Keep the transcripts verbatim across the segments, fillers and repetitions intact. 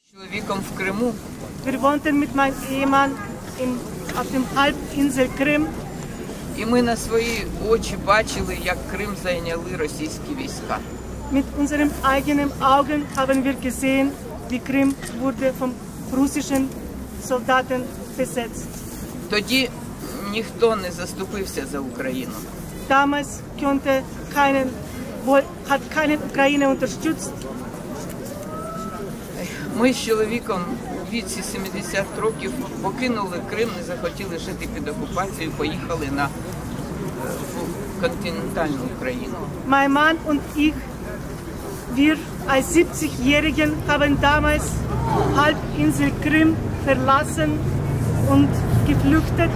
Wir wohnten mit meinem Ehemann in, auf dem Halbinsel Krim. І ми на свої очі бачили, як Крим зайняли російські війська. Mit unseren eigenen Augen haben wir gesehen, wie Krim wurde von russischen Soldaten besetzt. Тоді ніхто не заступився за Україну. Damals konnte keinen, hat keine Ukraine unterstützt. Ми з чоловіком у віці сімдесят років покинули Крим, не захотіли жити під окупацією, поїхали на континентальну Україну. Mein Mann und ich, wir als siebzigjährigen haben damals Halbinsel Krim verlassen und geflüchtet.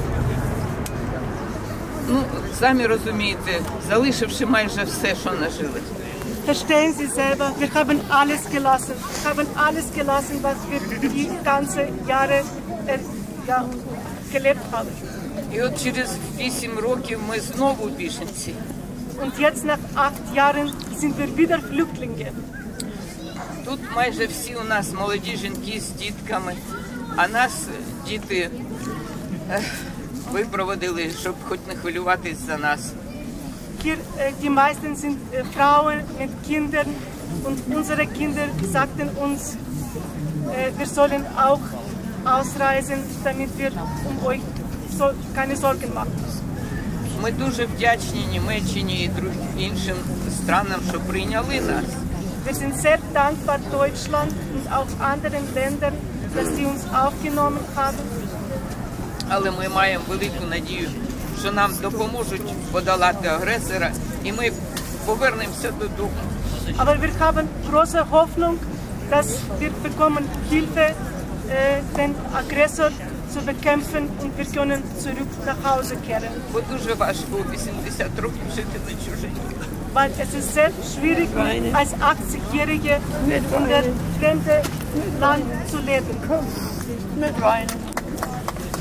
Ну, самі розумієте, залишивши майже все, що нажили. Verstehen Sie selber, wir haben alles gelassen. Wir haben alles gelassen, was wir die ganzen Jahre äh, ja, gelebt haben. І от через вісім років ми знову біженці. Und jetzt nach acht Jahren sind wir wieder Flüchtlinge. Тут майже всі у нас молоді жінки з дітками, а нас діти ех, випроводили, щоб хоч не хвилюватись за нас. Hier, äh, die meisten sind äh, Frauen mit Kindern und unsere Kinder sagten uns, äh, wir sollen auch ausreisen, damit wir um euch so keine Sorgen machen. Ми дуже вдячні Німеччині і іншим странам, що прийняли нас. Wir sind sehr dankbar Deutschland und auch anderen Ländern, dass sie uns aufgenommen haben. Але ми маємо велику надію, що нам допоможуть подолати агресора, і ми повернемося додому. Aber wir haben große Hoffnung, dass wir bekommen Hilfe, äh, den Aggressor zu bekämpfen und wir können zurück nach Hause kehren. Бо дуже важко у вісімдесят років жити на чужині. Weil es ist sehr schwierig, als achtzigjährige in der fremden Land zu leben.